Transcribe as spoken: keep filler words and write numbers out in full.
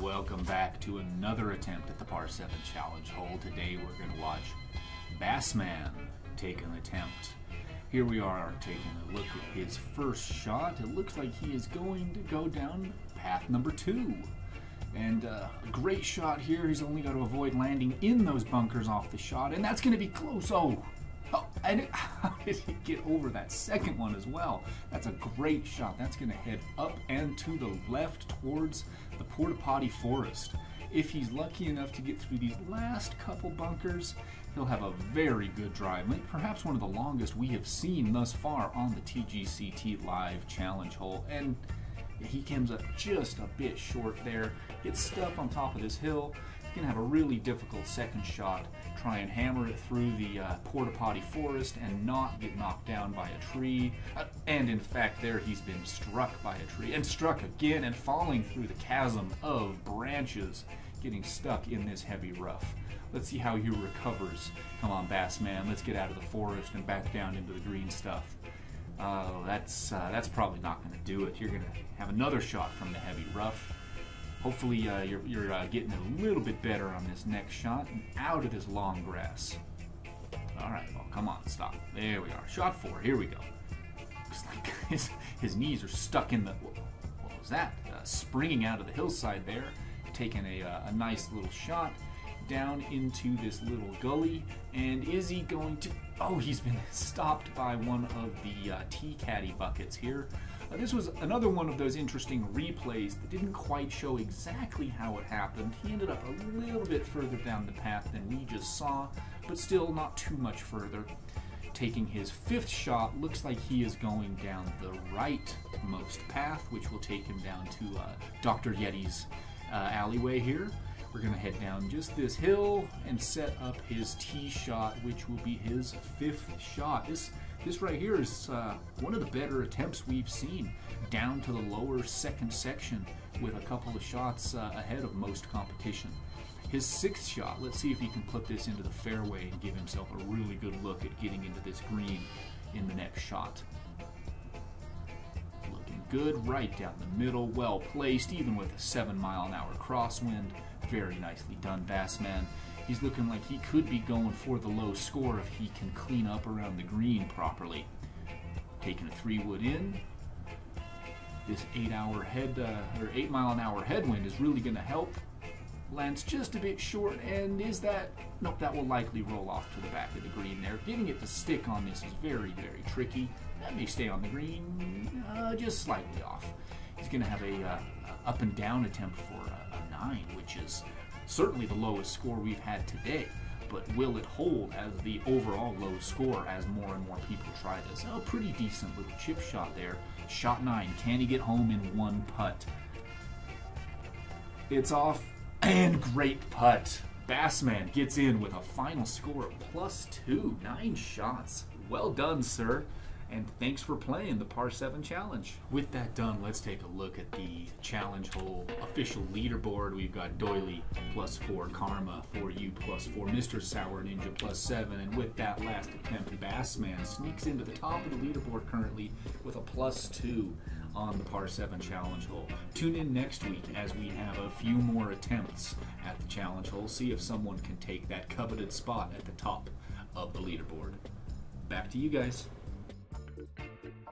welcome back to another attempt at the par seven challenge hole. Today we're going to watch Bassman take an attempt. Here we are taking a look at his first shot. It looks like he is going to go down path number two. And uh, a great shot here. He's only got to avoid landing in those bunkers off the shot, and that's going to be close. Oh, oh and it, how did he get over that second one as well? That's a great shot. That's going to head up and to the left towards the porta potty forest. If he's lucky enough to get through these last couple bunkers, he'll have a very good drive length, perhaps one of the longest we have seen thus far on the T G C T Live challenge hole. And he comes up just a bit short there, gets stuck on top of this hill. He's going to have a really difficult second shot, try and hammer it through the uh, porta potty forest and not get knocked down by a tree. Uh, and in fact, there he's been struck by a tree and struck again and falling through the chasm of branches, getting stuck in this heavy rough. Let's see how he recovers. Come on, Bassman, let's get out of the forest and back down into the green stuff. Uh, that's uh, that's probably not going to do it. You're going to have another shot from the heavy rough. Hopefully uh, you're, you're uh, getting a little bit better on this next shot and out of this long grass. All right, well, come on, stop. There we are. Shot four. Here we go. Looks like his, his knees are stuck in the... What, what was that? Uh, springing out of the hillside there, taking a, uh, a nice little shot down into this little gully. And is he going to... Oh, he's been stopped by one of the uh, tea caddy buckets here. Uh, this was another one of those interesting replays that didn't quite show exactly how it happened. He ended up a little bit further down the path than we just saw, but still not too much further. Taking his fifth shot, looks like he is going down the rightmost path, which will take him down to uh, Doctor Yeti's uh, alleyway here. We're going to head down just this hill and set up his tee shot, which will be his fifth shot. This this right here is uh, one of the better attempts we've seen, down to the lower second section with a couple of shots uh, ahead of most competition. His sixth shot, let's see if he can put this into the fairway and give himself a really good look at getting into this green in the next shot. Looking good, right down the middle, well placed, even with a seven mile an hour crosswind. Very nicely done, Bassman. He's looking like he could be going for the low score if he can clean up around the green properly. Taking a three wood in. This eight hour head uh, or eight mile an hour headwind is really going to help. Lands just a bit short, and is that? Nope, that will likely roll off to the back of the green there. Getting it to stick on this is very, very tricky. That may stay on the green, uh, just slightly off. He's going to have a uh, up and down attempt for a, a nine, which is certainly the lowest score we've had today. But will it hold as the overall low score as more and more people try this? Oh, pretty decent little chip shot there. Shot nine. Can he get home in one putt? It's off, and great putt. Bassman gets in with a final score of plus two. Nine shots. Well done, sir. And thanks for playing the Par seven Challenge. With that done, let's take a look at the challenge hole official leaderboard. We've got Doily plus four, Karma for you plus four, Mister Sour Ninja plus seven, and with that last attempt, Bassman sneaks into the top of the leaderboard currently with a plus two on the Par seven Challenge hole. Tune in next week as we have a few more attempts at the challenge hole. See if someone can take that coveted spot at the top of the leaderboard. Back to you guys.